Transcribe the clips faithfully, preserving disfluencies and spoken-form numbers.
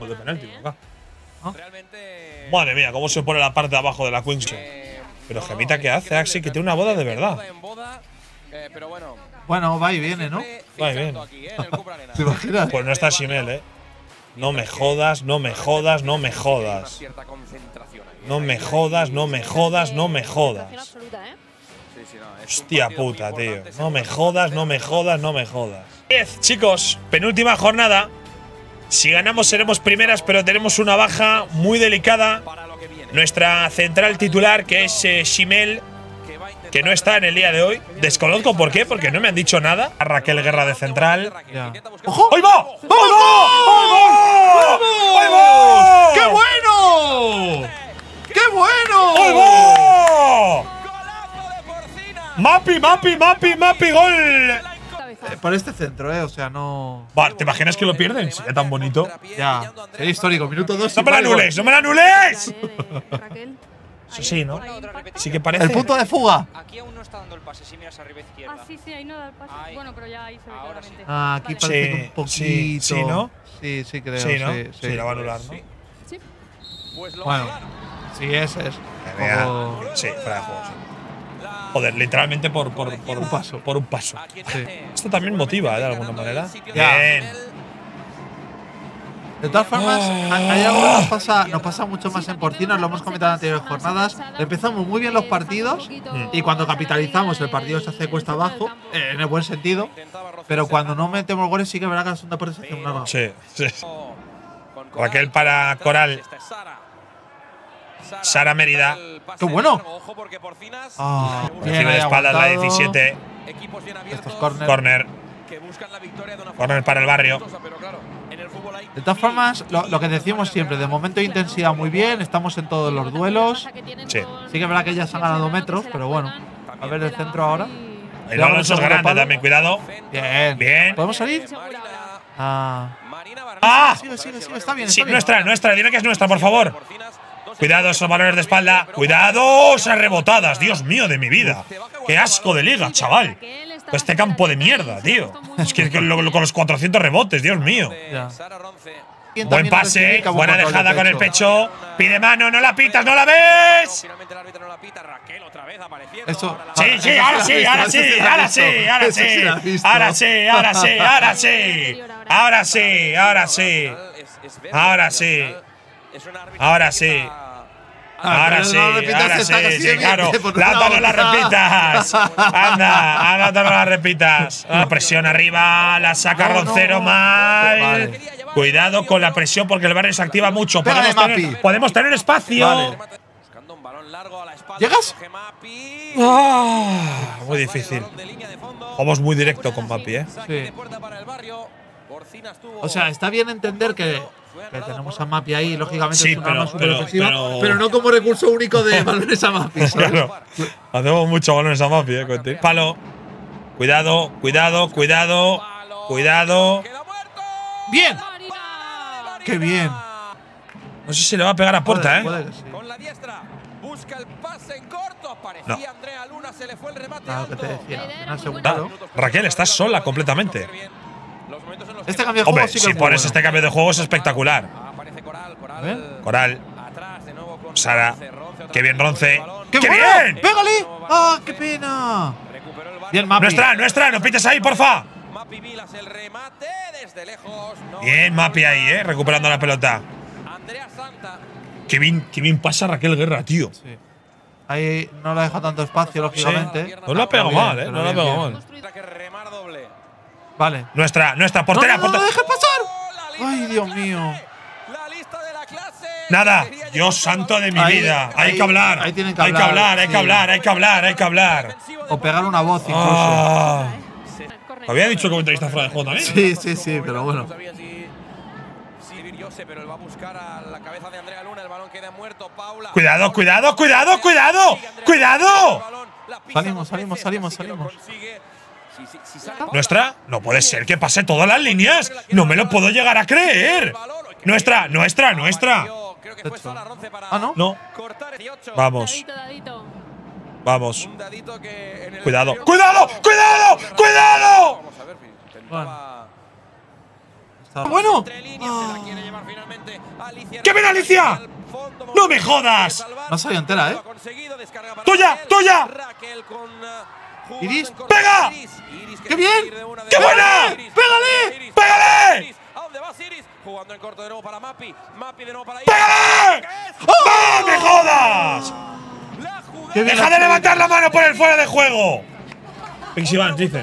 de penalti. Acá. ¿Ah? Madre mía, cómo se pone la parte de abajo de la Queensland. Pero Gemita, ¿qué hace, Axi? Que tiene una boda de verdad. Bueno, va y viene, ¿no? Va y viene. ¿Te imaginas? Pues no está Shimel, ¿eh? No me jodas, no me jodas, no me jodas. No me jodas, no me jodas, no me jodas. Hostia puta, tío. No me jodas, no me jodas, no me jodas. diez, chicos. Penúltima jornada. Si ganamos seremos primeras, pero tenemos una baja muy delicada. Nuestra central titular, que es eh, Shimel, que no está en el día de hoy. Desconozco por qué, porque no me han dicho nada. A Raquel Guerra de central. Ya. ¡Ojo! ¡Ahí va! ¡Ahí va! ¡Ahí va! ¡Qué bueno! ¡Qué bueno! ¡Ahí va! ¡Mapi, mapi, mapi, mapi, gol! Eh, por este centro, eh, o sea, no. Va, ¿te imaginas que lo pierden? Sería tan bonito. Ya, sería histórico. Minuto dos. ¡No me la anules! ¡No me la anules! Eso sí, ¿no? Sí que parece. El punto de fuga. Aquí aún no está dando el pase, si miras arriba izquierda. Ah, sí, sí, ahí no da el pase. Ahí. Bueno, pero ya ahí se ve Ahora claramente. Ah, aquí Vale. parece Sí, que un poquito. sí, sí, ¿no? Sí, sí, creo. Sí, ¿no? Sí, Sí, sí. la va a anular, ¿no? Sí. Bueno, sí, ese es. Que vea. Ojo. Sí, fuera de juego, sí. Joder, literalmente por, por, por Un paso. Por un paso. Sí. Esto también motiva, ¿eh? De alguna manera. Ya. Bien. De todas formas, hay hay algo que nos pasa, nos pasa mucho más en Porcino, lo hemos comentado en anteriores jornadas. Empezamos muy bien los partidos y cuando capitalizamos el partido se hace cuesta abajo, eh, en el buen sentido. Pero cuando no metemos goles sí que verá que es un deporte se hace una larga. Sí, sí. Raquel para Coral. Sara Mérida. ¡Qué bueno! Ah, Recibe bien, de ahí espaldas la aguantado. diecisiete. Estos corners. Corner. Corner para el barrio. De todas formas, lo, lo que decimos siempre, de momento de intensidad muy bien, estamos en todos los duelos. Sí. Sí que es verdad que ya se han ganado metros, pero bueno. A ver el centro ahora. Ahí no, Alonso es grande también, cuidado. Bien. Bien. ¿Podemos salir? Ah. ¡Ah! Sigue, sigue, sigue. Está bien, Sí, está bien. nuestra, nuestra. Dime que es nuestra, por favor. Cuidado, esos balones de espalda. Cuidado, esas rebotadas. Dios mío de mi vida. Qué asco de liga, chaval. Este campo de mierda, tío. Es que con, lo- con los cuatrocientos rebotes, Dios mío. Ya. Buen pase, buena dejada con el pecho. Pide mano, no la pitas, no la ves. Eso. Sí, sí, ahora sí, ahora sí, ahora sí, ahora sí. Ahora sí, ahora sí, ahora sí. Ahora sí, ahora sí. Ahora sí. Ahora sí. Ahora sí, ahora sí, sí, claro. Lata, no la repitas. Anda, anda, no la repitas. La presión arriba, la saca Roncero mal. Vale. Cuidado con la presión porque el barrio se activa mucho. Pégale, Podemos Mapi. tener, podemos tener espacio. Vale. ¿Llegas? Ah, muy difícil. Vamos muy directo con Mapi, ¿eh? Sí. O sea, está bien entender que, que tenemos a Mapi ahí, lógicamente Sí, es una pero- arma súper pero- ofensiva, pero- pero no como recurso único de balones a Mapi, ¿sabes? Claro. Hacemos mucho balones a Mapi, ¿eh? Conti. Palo. Cuidado, cuidado, cuidado. Cuidado. ¡Bien! ¡Qué bien! No sé si le va a pegar a puerta, Puede- ¿eh? puede que sí. Con la diestra busca el pase en corto. Parecía No. Andrea Luna, se le fue el remate Claro, que te alto. decía. Una Ah, segunda. Raquel, estás sola completamente. Los momentos en los Este que cambio de Hombre, juego sí que si es muy pones bueno. este cambio de juego es espectacular. aparece Coral, Coral. ¿Ven? Coral. Atrás de nuevo con Sara. Ronce, Ronce, otra Qué bien, vez Ronce. con el balón. ¡Qué, ¡Qué bueno! bien! ¡Pégale! ¡Ah, qué pena! Recuperó el balón. Bien, Mapi. Nuestra, nuestra, no pites ahí, porfa. Mapi Vilas, el remate desde lejos. No. Bien, Mapi ahí, ¿eh? Recuperando la pelota. Andrea Santa. Qué bien, qué bien pasa Raquel Guerra, tío. Sí. Ahí no le deja tanto espacio, lógicamente. No la ha pegado Pero bien, mal, ¿eh? pero No la ha bien, pegado bien. mal. Tendrá que remar doble. Vale. Nuestra, nuestra, ¡No, portera, no, no, no, portera. dejes pasar! La lista ¡Ay, de Dios la mío! clase. La lista de la clase. Nada, Quería llegar Dios al santo balón. de mi Ahí- vida. Hay ahí- que hablar. ahí tienen que Hay que hablar, hablar, hay que sí. hablar, hay que hablar, hay que hablar. O pegar una voz incluso. Ah. Había dicho comentarista fuera de juego también. Sí, sí, sí, pero bueno. No sabía si, si Viriose, pero él va a buscar a la cabeza de Andrea Luna. El balón queda muerto. Paula. Cuidado, cuidado, cuidado, cuidado. cuidado. Salimos, salimos, salimos, salimos. Nuestra, no puede ser que pase todas las líneas. No me lo puedo llegar a creer. Nuestra, nuestra, nuestra. Ah, ¿no? No, vamos, Dadito, dadito. vamos. Un dadito que en el Cuidado, exterior- cuidado, cuidado, cuidado. Vamos a ver, Bueno. intentaba. Está está bueno. ¡Qué bien, Alicia! ¡No me jodas! No ha salido entera, ¿eh? ¡Tuya! ¡Tuya! Iris. ¡Pega! ¡Qué bien! ¡Qué buena! ¡Pégale! ¡Pégale! Jugando en corto de nuevo para Mapi. Mapi de nuevo para ¡Pégale! ¡No me jodas! ¡Qué bien! ¡Deja de levantar la mano por el fuera de juego! Pixie Vans, dicen.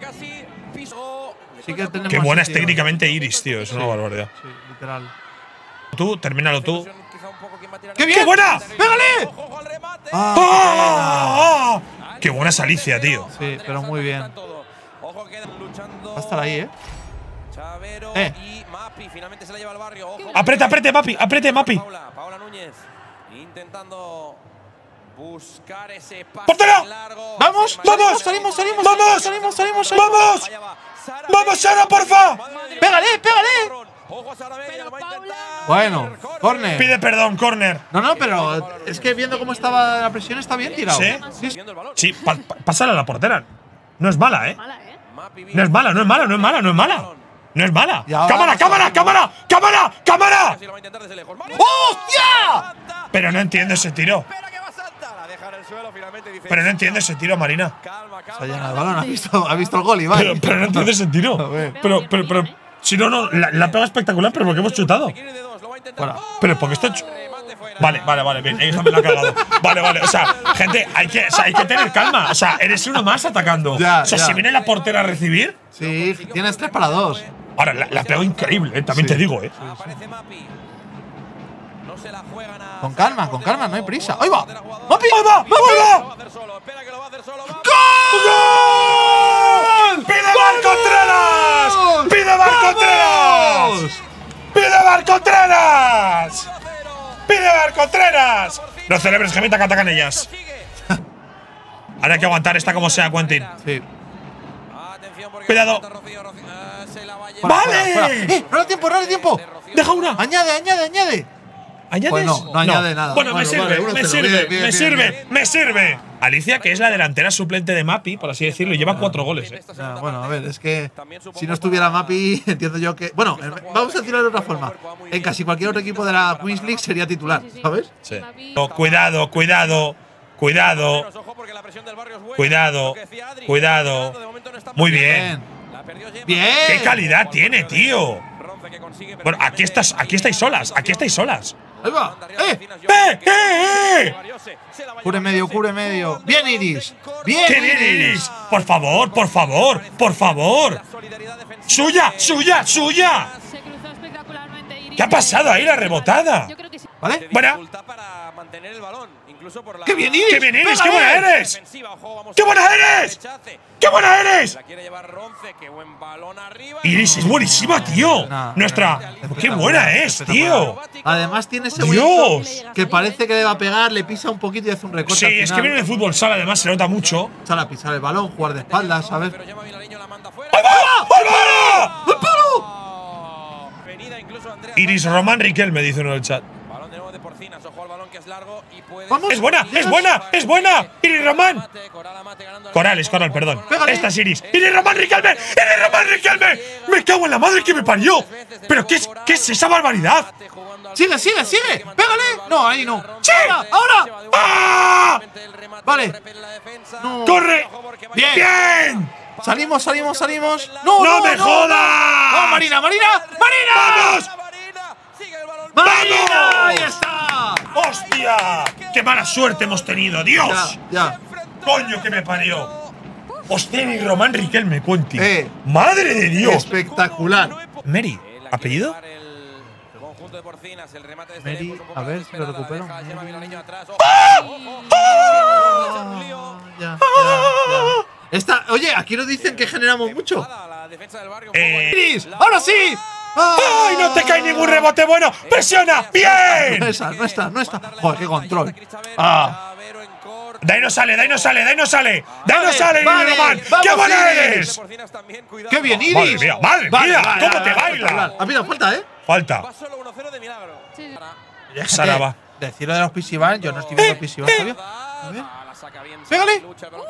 Sí que tenemos Qué buena es sitio. técnicamente Iris, tío. Es una Sí. barbaridad. Sí, literal. Tú, termínalo tú. ¡Qué bien! ¡Qué buena! ¡Pégale! Ah, ¡Ah! ¡Qué buena es Alicia, tío! sí, pero muy bien. Va a estar ahí, ¿eh? Chavero Eh. y Mapi finalmente se la lleva al barrio. Ojo. ¡Aprieta, apriete, Mapi! ¡Apriete, Mapi! Paula, Paula Núñez intentando buscar ese pase ¡Portero! largo. ¡Vamos! ¡Vamos! ¡Salimos, salimos! ¡Vamos! ¡Salimos, salimos, salimos! ¡Vamos! Allá va. Sara ¡Vamos, Sara, porfa! ¡Pégale, pégale! Ojo a Sara Media, lo va a intentar. Bueno, córner. Pide perdón, corner. No, no, pero es que viendo cómo estaba la presión está bien tirado. ¿Sí? Sí, Viendo el balón. Sí, pa pa pásala a la portera. No es mala, ¿eh? Mala, ¿eh? Mapi No es mala, no es mala, no es mala, no es mala. No es mala. Y ahora ¡Cámara, vamos a cámara, ver. cámara! ¡Cámara! ¡Cámara! Lo va a intentar desde lejos. ¡Hostia! Pero no entiendo ese tiro. Espera que va Santa. La deja en el suelo finalmente dice. Pero no entiendo ese tiro, Marina. Calma, calma. Se ha llenado el balón, ha visto, ha visto el gol, Iván. Pero, pero no entiendo ese A tiro. ver. Pero, pero, pero. Si no, no. La, la pega espectacular, pero porque hemos chutado. Quiere de dos, lo va a intentar. Fuera. Pero porque está hecho. Remate fuera. Vale, vale, vale, bien. Ahí me la ha cagado. Vale, vale. O sea, gente, hay que, o sea, hay que tener calma. O sea, eres uno más atacando. Ya, o sea, ya. si viene la portera a recibir. Sí, tienes tres para dos. Ahora, la, la pego increíble, eh, también Sí. te digo, eh. Aparece Mapi. No se la juegan a. Con calma, con calma, no hay prisa. ¡Ahí va! ¡Mapi! ¡Ahí va! ¡Ahí Lo va! va a hacer solo. Espera que lo va a hacer solo. Mapi. ¡Gol! ¡Pide Bar Contreras! ¡Pide Bar Contreras! ¡Pide Bar Contreras! ¡Pide Bar Contreras! No celebres, gemita, que atacan ellas. Ahora hay que aguantar esta como sea, Quentin. Sí. Atención porque Cuidado. Rocío, Rocío, ah, se la va a llevar. Fuera, ¡Vale! fuera, fuera. ¡Eh! ¡No da tiempo, no da tiempo! ¡Deja una! ¡Añade, añade, añade! ¿Añades? Pues no, no añade nada. Bueno, me Bueno, sirve, vale, uno me cero. sirve, Bien, bien, me bien, sirve, bien. me sirve. Alicia, que es la delantera suplente de Mapi, por así decirlo, y lleva cuatro goles, eh. Ya, bueno, a ver, es que si no estuviera Mapi, entiendo yo que. Bueno, eh, vamos a decirlo de otra forma. En casi cualquier otro equipo de la Queens League sería titular, ¿sabes? Sí. Oh, cuidado, cuidado, cuidado, Ojo porque la presión del barrio es buena. cuidado, Lo que decía Adri, cuidado. de momento no está Muy muy bien. La perdió Gemma. Bien. ¡Qué calidad tiene, tío! Ronce que consigue Bueno, aquí estás, aquí estáis solas, aquí estáis solas. Ahí va. ¡Eh! ¡Eh, eh, eh! Cubre medio, cubre medio. ¡Bien, Iris! ¡Bien, ¡Qué bien, Iris! Por favor, por favor, por favor. ¡Suya, suya, suya! Se cruzó espectacularmente Iris. ¿Qué ha pasado ahí, la rebotada? Yo creo que sí. ¿Vale? Buena. Para mantener el balón, incluso por la ¡Qué bien, Iris! ¡Qué bien, Iris! ¡Qué ¡Pégale! buena eres! defensiva. Ojo, vamos ¡Qué a- buena eres! rechace. ¡Qué buena eres! La quiere llevar Ronce, qué buen balón arriba. Iris es buenísima, tío. Nah, Nuestra. nah, ¡Qué buena es, tío! Además, tiene ese Dios. huequito que parece que le va a pegar, le pisa un poquito y hace un recorte. Sí, al es que final. viene de fútbol sala, además se nota mucho. Sale a pisar el balón, jugar de espaldas, ¿sabes? Pero llama Vilariño, la manda fuera. ¡Ahí va! ¡Ahí va! ¡El palo! Oh, venida incluso Andrea Iris Santa. Román Riquel me dice uno en el chat. Balón de nuevo de Porcinas, ojo al balón que es largo y puede. Vamos. ¡Es buena! ¡Es buena! ¡Es buena! ¡Iris Román! Coral Amate ganando el Corales, balón. Coral, perdón. Pégale. Esta es Iris. ¡Iris Román Riquelme! ¡Iris Román Riquelme! ¡Me cago en la madre que me parió! ¿Pero qué es, qué es esa barbaridad? ¡Sigue, sigue, sigue! ¡Pégale! No, ahí no. ¡Sí! ¡Ahora! ¡Ahora! ¡Ah! Vale. No. ¡Corre! Bien. ¡Bien! Salimos, salimos, salimos. ¡No, ¡No no, me no! jodas! ¡No, Marina, Marina! ¡Marina! ¡Vamos! ¡Marina! ¡Vamos! ¡Ahí está! ¡Hostia! ¡Qué mala suerte hemos tenido! ¡Dios! Ya, ya. ¡Coño que me parió! ¡Hostia, y Román Riquelme, Cuenti! Eh. ¡Madre de Dios! Espectacular. Mary, ¿apellido? Mary, a ver si lo recupero. Ya, ya, ya. Esta, oye, aquí nos dicen que generamos mucho. Eh, ¡Iris! ¡Ahora sí! ¡Ay, no te cae ningún rebote bueno! ¡Presiona! No ¡Bien! está, no está, no está. Joder, qué control. Ah. ¡De ahí no sale, de ahí no sale, de ahí no sale! ¡De ahí no Vale, sale, vale, Iris Román! vamos, ¡Qué buena Iris. eres! ¡Qué bien, Iris! ¡Madre mía, madre Vale, mía! vale, ¿Cómo vale, te vale, baila? espectacular. Ha habido falta, ¿eh? Falta. Va solo uno cero de milagro. Sí, sí. Sara va. Decirlo de los P C Van, yo no estoy viendo P C Van todavía. ¡Pégale!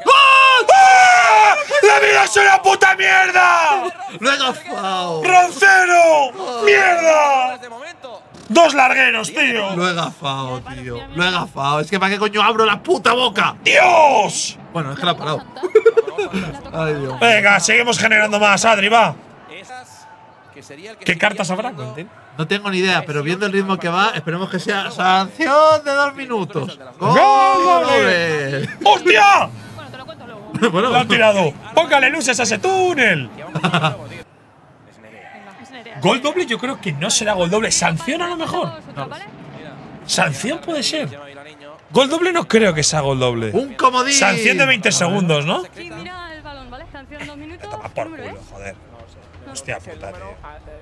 ¡Ah! ¡La vida es una puta mierda! ¡Lo he gafado! ¡Roncero! ¡Mierda! Dos largueros, tío. Lo he gafado, tío. Lo he gafado. Es que ¿para qué coño abro la puta boca? ¡Dios! Bueno, es que la ha parado. Ay, Dios. Venga, seguimos generando más, Adri, va. ¿Qué cartas habrá, Quentin? No tengo ni idea, pero viendo el ritmo que va, esperemos que sea sanción de dos minutos. ¡Gol doble! ¡Hostia! Bueno, te lo cuento luego. Bueno, Lo han tirado. Póngale luces a ese túnel. Venga, es Nerea. Gol doble, yo creo que no será gol doble. ¿Sanción a lo mejor? No. ¿Vale? ¿Sanción puede ser? Gol doble no creo que sea gol doble. un comodín. Sanción de veinte segundos, ¿no? Sí, mira el balón, ¿vale? Sanción dos minutos. Toma por número, culo, ¿eh? joder. Hostia puta, tío.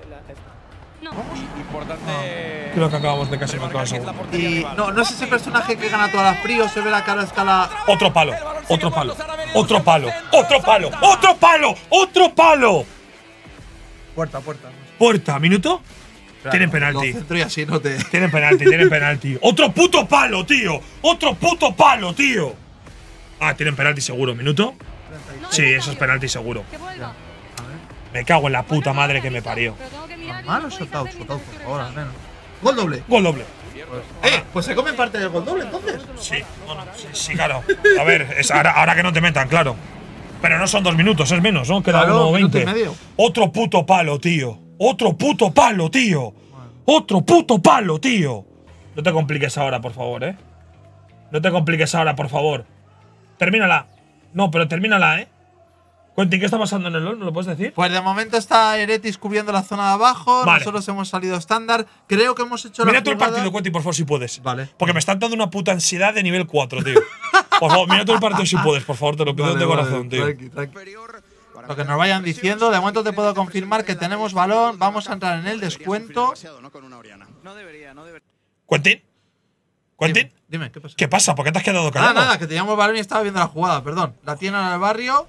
No. Importante. Creo que acabamos de casi marcar el segundo. Y no, no es ese personaje que gana todas las fríos, se ve la cara a escala. Otro palo, otro palo, otro palo, otro palo, otro palo, otro palo. Puerta, puerta. Puerta, minuto. Tienen penalti. Lo centro y así no te. Tienen penalti, tienen penalti. Otro puto palo, tío. Otro puto palo, tío. Ah, tienen penalti seguro. ¿Minuto? Sí, eso es penalti seguro. Que vuelva. Me cago en la puta madre que me parió. Pero tengo que mirar. Mano, soltado, soltado, por favor, al menos. Gol doble. Gol doble. Eh, pues se come parte del gol doble entonces. Sí, bueno, sí, sí, claro. A ver, es ahora, ahora que no te metan, claro. Pero no son dos minutos, es menos, ¿no? Queda Claro, uno minuto y veinte. medio. Otro puto palo, tío. Otro puto palo, tío. Otro puto palo, tío. No te compliques ahora, por favor, ¿eh? No te compliques ahora, por favor. Termínala. No, pero termínala, ¿eh? Quentin, ¿qué está pasando en el LoL? ¿No lo puedes decir? Pues de momento está Eretis cubriendo la zona de abajo. Vale. Nosotros hemos salido estándar. Creo que hemos hecho Mira la tú el jugada. partido, Quentin, por favor, si puedes. Vale. Porque me están dando una puta ansiedad de nivel cuatro, tío. Por favor, mira tú el partido si puedes, por favor, te lo pido Vale, de vale, corazón, tío. tranqui, tranqui. Lo que nos vayan diciendo, de momento te puedo confirmar que tenemos balón. Vamos a entrar en el descuento. No debería, no debería. ¿Quentin? ¿Quentin? Dime, dime, ¿qué pasa? ¿Qué pasa? ¿Por qué te has quedado callado? Nada, nada, que teníamos balón y estaba viendo la jugada, perdón. La tienen en el barrio.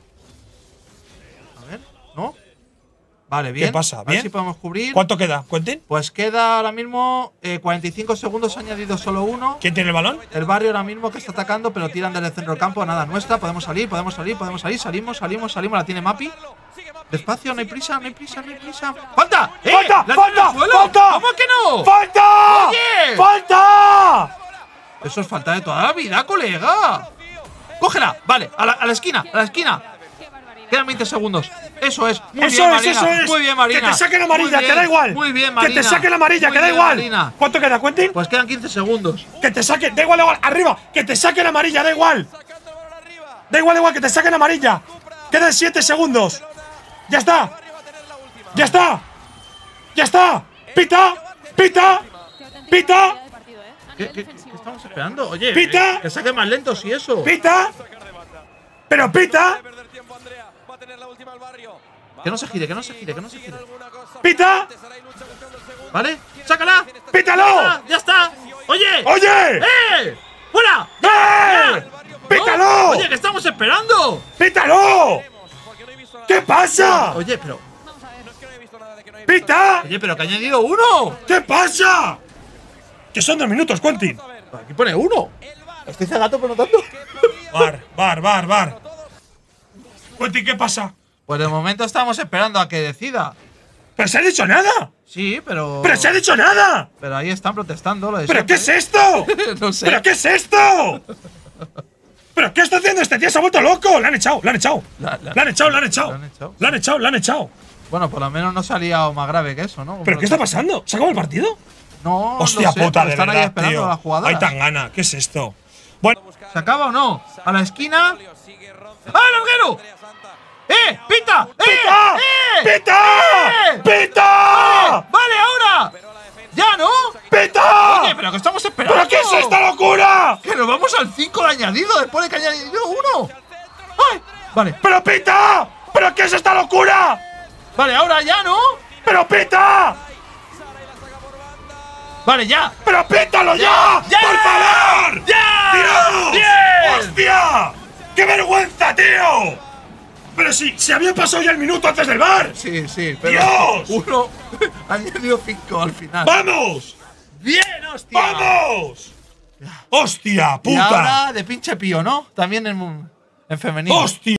A ver, ¿no? Vale, bien. pasa? A ¿Bien? ver si podemos cubrir. ¿Cuánto queda, Quentin? Pues queda ahora mismo eh, cuarenta y cinco segundos, ha añadido solo uno. ¿Quién tiene el balón? El barrio ahora mismo que está atacando, pero tiran desde el centro del campo, nada nuestra. Podemos salir, podemos salir, podemos salir. Salimos, salimos, salimos. La tiene Mapi. Despacio, no hay prisa, no hay prisa, no hay prisa. ¡Falta! ¡Eh! ¡Falta! ¡La ¡Falta! tiene al suelo! ¡Falta! ¿Cómo que no? ¡Falta! ¡Oye! ¡Falta! Eso es falta de toda la vida, colega. ¡Cógela! Vale, a la, a la esquina, a la esquina. Quedan veinte segundos. Eso es. Muy Eso bien, es, Marina. eso es. Muy bien, Marina. Que te saquen amarilla, Muy que da bien, igual. Muy bien, Marina. Que te saquen amarilla, Muy que da bien, igual. Marina. ¿Cuánto queda, Quentin? Pues quedan quince segundos. Que te saquen, da igual, da igual. Arriba, que te saquen amarilla, da igual. Da igual, da igual, que te saquen amarilla. Quedan siete segundos. Ya está. Ya está. Ya está. Pita. Pita. Pita. ¿Qué, qué, qué estamos esperando? Oye, ¿Pita? que saque más lentos y eso. Pita. Pero pita. Que no se gire, que no se gire, que no se gire. Pita. ¿Vale? ¡Sácala! ¡Pítalo! ¡Sácala! ¡Ya está! ¡Oye! ¡Oye! ¡Eh! ¡Fuera! ¡Eh! ¡Pítalo! ¡No! ¡Oye, que estamos esperando! ¡Pítalo! ¿Qué pasa? Oye, pero. ¡Pita! Oye, pero que ha añadido uno. ¿Qué pasa? Que son dos minutos, Quentin. Aquí pone uno. Estoy cegato, pero no tanto. Bar, bar, bar, bar. Quentin, ¿qué pasa? Pues de momento estamos esperando a que decida. ¡Pero se ha dicho nada! Sí, pero. ¡Pero se ha dicho nada! Pero ahí están protestando. Lo de ¿Pero qué es siempre. esto? No sé. ¿Pero qué es esto? ¿Pero qué está haciendo este tío? Se ha vuelto loco. Le han echado, le han echado. La- la- Le han echado, le han echado. ¿Le han echado? Le han echado, le han echado. Bueno, por lo menos no se ha liado más grave que eso, ¿no? ¿Pero qué está pasando? ¿Se acabó el partido? No. Hostia no sé, puta, pero de están ahí verdad, esperando tío. la jugada. Hay tan gana. ¿Qué es esto? Bueno, ¿Se acaba o no? A la esquina. ¡Ah, larguero! ¡Eh! ¡Pita! ¡Eh! ¡Pita! ¡Eh! ¡Pita! ¡Eh! ¡Pita! ¡Vale, ahora! ¡Ya, no! ¡Pita! Oye, pero que estamos esperando. ¿Pero qué es esta locura? Que nos vamos al cinco de añadido después de que haya añadido uno. ¡Ay! Vale, ¡Pero pita! ¿Pero qué es esta locura? vale, ahora ya, ¿no? ¡Pero pita! Vale, ya. ¡Pero pítalo ya! ¡Ya! ¡Por favor! ¡Ya! ¡Dios! ¡Bien! ¡Hostia! ¡Qué vergüenza, tío! Pero si se había pasado ya el minuto antes del bar. Sí, sí, pero ¡Dios! uno ha añadido cinco al final. ¡Vamos! ¡Bien, hostia! ¡Vamos! ¡Hostia, puta! Y ahora de pinche pío, ¿no? También en, en femenino. ¡Hostia!